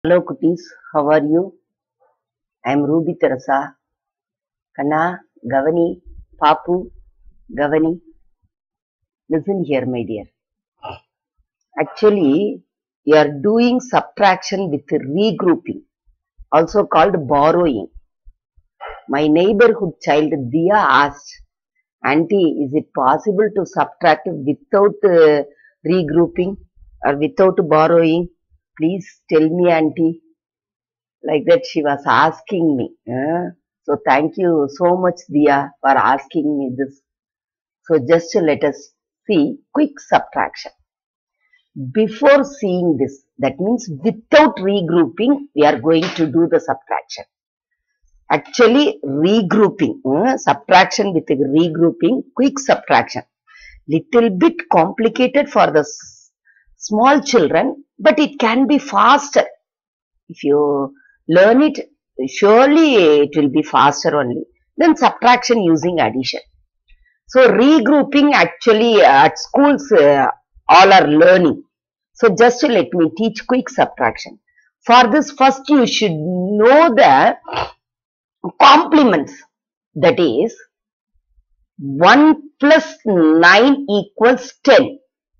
Hello cuties, how are you? I am Ruby Teresa. Kanna, Gavani, Papu, Gavani. Listen here, my dear. Actually, you are doing subtraction with regrouping, also called borrowing. My neighborhood child Dia asked, Auntie, is it possible to subtract without regrouping or without borrowing? Please tell me, Auntie. Like that she was asking me. So thank you so much, Dia, for asking me this. So just let us see quick subtraction. Before seeing this, that means without regrouping, we are going to do the subtraction. Actually, regrouping, subtraction with regrouping, quick subtraction. Little bit complicated for the small children, but it can be faster. If you learn it, surely it will be faster only. Then subtraction using addition. So regrouping actually at schools all are learning. So just let me teach quick subtraction. For this first you should know the complements. That is 1 plus 9 equals 10.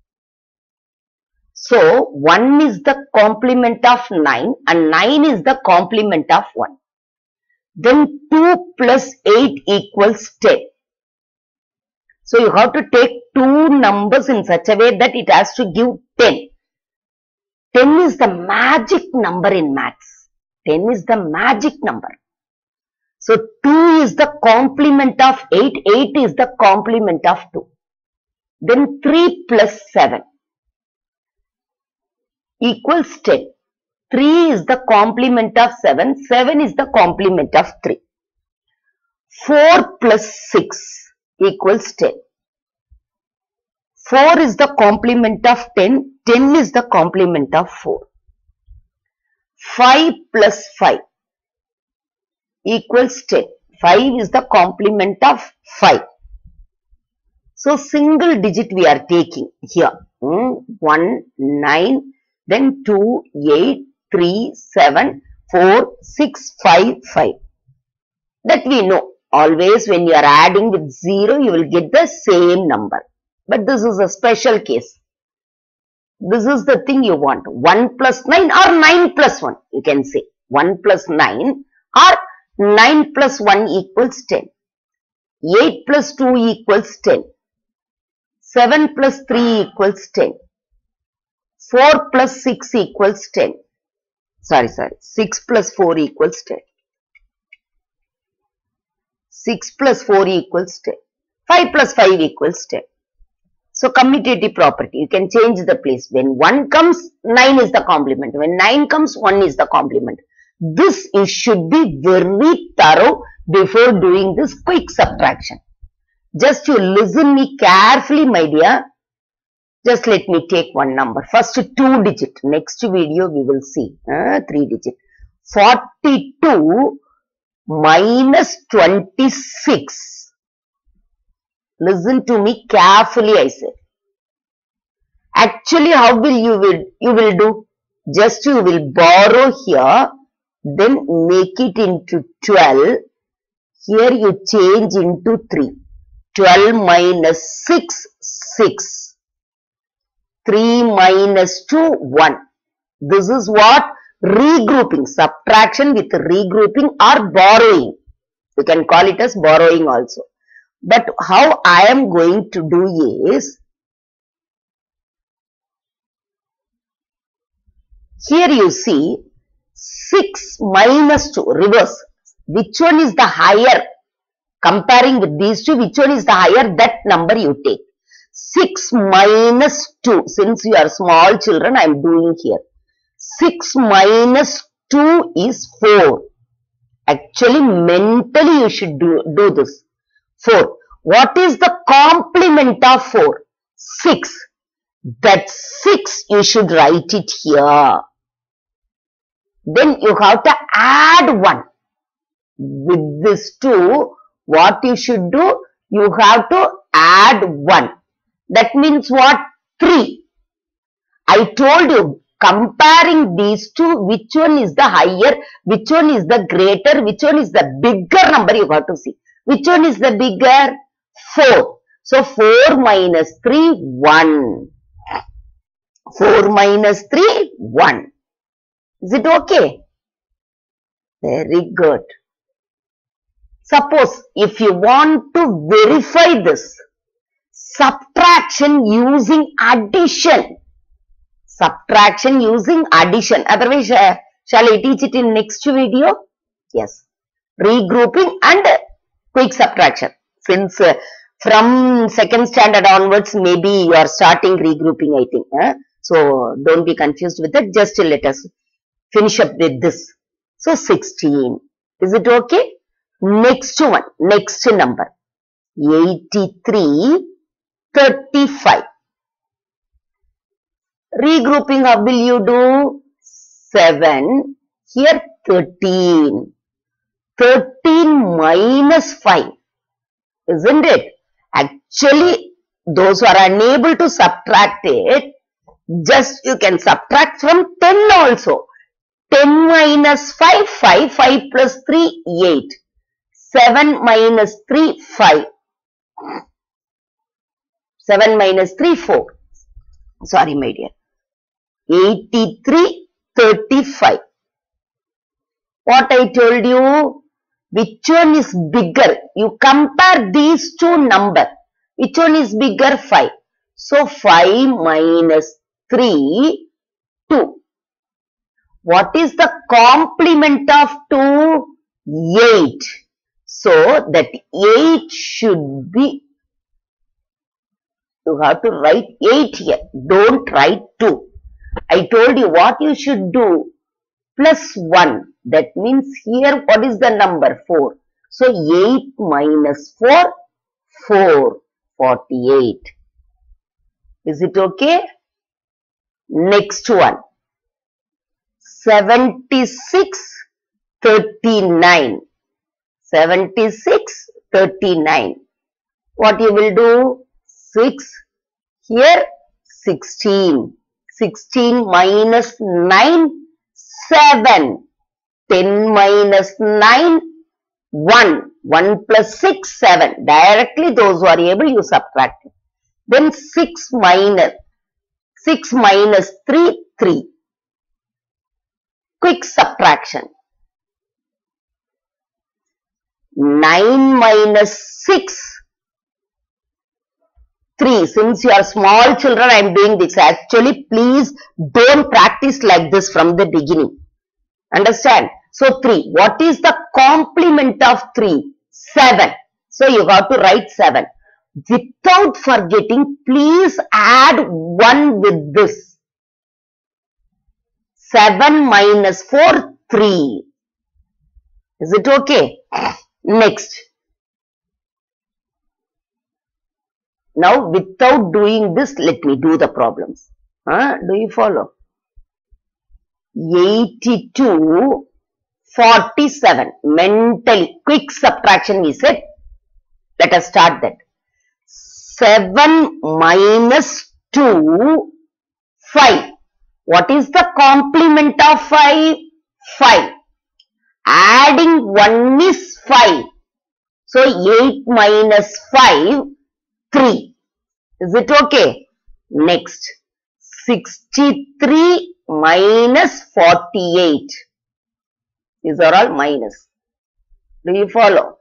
So 1 is the complement of 9 and 9 is the complement of 1. Then 2 plus 8 equals 10. So you have to take two numbers in such a way that it has to give 10. 10 is the magic number in maths. 10 is the magic number. So 2 is the complement of 8. 8 is the complement of 2. Then 3 plus 7 equals 10. 3 is the complement of 7. 7 is the complement of 3. 4 plus 6 equals 10. 4 is the complement of 10. 10 is the complement of 4. 5 plus 5 equals 10. 5 is the complement of 5. So single digit we are taking here. 1, 9, then 2, 8, 3, 7, 4, 6, 5, 5. That we know. Always when you are adding with 0, you will get the same number. But this is a special case. This is the thing you want. 1 plus 9 or 9 plus 1. You can say 1 plus 9 or 9 plus 1 equals 10. 8 plus 2 equals 10. 7 plus 3 equals 10. 4 plus 6 equals 10. Sorry. 6 plus 4 equals 10. 6 plus 4 equals 10. 5 plus 5 equals 10. So commutative property, you can change the place. When 1 comes, 9 is the complement. When 9 comes, 1 is the complement. This should be very thorough before doing this quick subtraction. Just you listen me carefully, my dear. Just let me take one number. First 2 digit. Next video we will see 3 digit. 42 minus 26. Listen to me carefully, I say. Actually, how will you will do? Just you will borrow here, then make it into 12. Here you change into 3. 12 minus 6, 6. 3 minus 2, 1. This is what? Regrouping. Subtraction with regrouping or borrowing. You can call it as borrowing also. But how I am going to do is, here you see 6 minus 2, reverse. Which one is the higher? Comparing with these two, which one is the higher? That number you take. 6 minus 2, since you are small children, I am doing here. 6 minus 2 is 4. Actually, mentally you should do this. 4. What is the complement of 4? 6. That 6 you should write it here. Then you have to add 1. With this 2, what you should do? You have to add 1. That means what? 3. I told you, comparing these two, which one is the higher, which one is the greater, which one is the bigger number, you got to see. Which one is the bigger? 4. So 4 minus 3, 1. 4 minus 3, 1. Is it okay? Very good. Suppose if you want to verify this, subtraction using addition. Subtraction using addition. Otherwise, shall I teach it in next video? Yes. Regrouping and quick subtraction. Since from second standard onwards, maybe you are starting regrouping, I think. So, don't be confused with that. Just let us finish up with this. So, 16. Is it okay? Next one. Next number. 83, 35. Regrouping, how will you do? 7. Here 13. 13 minus 5. Isn't it? Actually, those who are unable to subtract it, just you can subtract from 10 also. 10 minus 5, 5. 5 plus 3, 8. 7 minus 3, 5. 7 minus 3, 4. Sorry, my dear. 83, 35. What I told you? Which one is bigger? You compare these two numbers. Which one is bigger? 5. So, 5 minus 3, 2. What is the complement of 2? 8. So, that 8 should be, you have to write 8 here. Don't write 2. I told you what you should do. Plus 1. That means here what is the number? 4. So 8 minus 4, 4. 48. Is it okay? Next one. 76, 39. 76, 39. What you will do? 6. Here 16. 16 minus 9, 7. 10 minus 9, 1. 1 plus 6, 7. Directly those who are able, you subtract it. Then 6 minus 3, 3. Quick subtraction. 9 minus 6, 3. Since you are small children, I am doing this. Actually, please don't practice like this from the beginning. Understand? So, 3. What is the complement of 3? 7. So, you have to write 7. Without forgetting, please add 1 with this. 7 minus 4, 3. Is it okay? Next. Now, without doing this, let me do the problems. Do you follow? 82, 47. Mentally, quick subtraction we said. Let us start that. 7 minus 2, 5. What is the complement of 5? 5. Adding 1 is 5. So, 8 minus 5, 3. Is it okay? Next. 63 minus 48. These are all minus. Do you follow?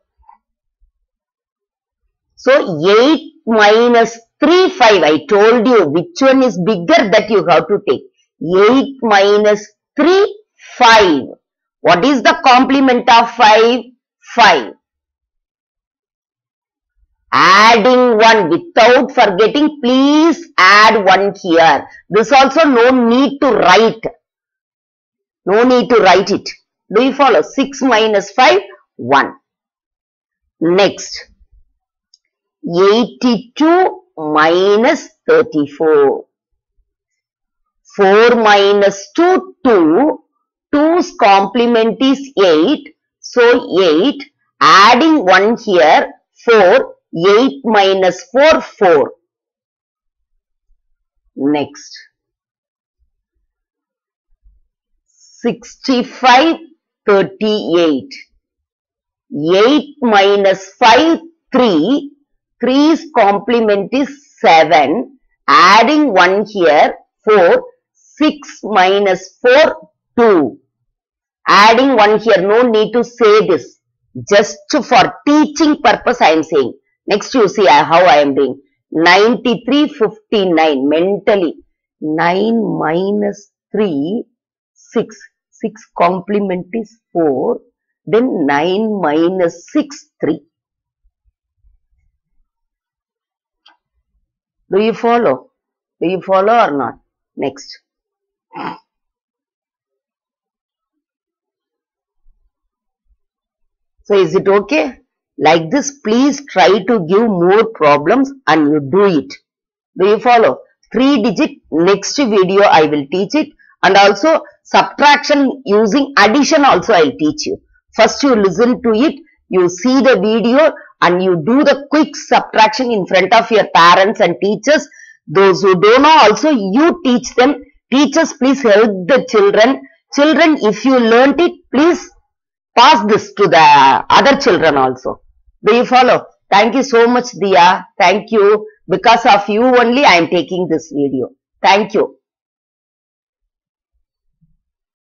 So, 8 minus 3, 5. I told you which one is bigger, that you have to take. 8 minus 3, 5. What is the complement of 5? 5. Adding 1 without forgetting, please add 1 here. This also no need to write. No need to write it. Do you follow? 6 minus 5, 1. Next. 82 minus 34. 4 minus 2, 2. 2's complement is 8. So 8. Adding 1 here, 4. 8 minus 4, 4. Next. 65, 38. 8 minus 5, 3. 3's complement is 7. Adding 1 here, 4. 6 minus 4, 2. Adding 1 here, no need to say this. Just for teaching purpose I am saying. Next you see how I am doing. 93, 59 mentally. 9 minus 3, 6. 6 complement is 4. Then 9 minus 6, 3. Do you follow? Do you follow or not? Next. So is it okay? Like this, please try to give more problems and you do it. Do you follow? 3 digit, next video I will teach it, and also subtraction using addition also I will teach you. First you listen to it, you see the video and you do the quick subtraction in front of your parents and teachers. Those who don't know also you teach them. Teachers, please help the children. Children, if you learnt it, please pass this to the other children also. Do you follow? Thank you so much, Diya. Thank you. Because of you only I am taking this video. Thank you.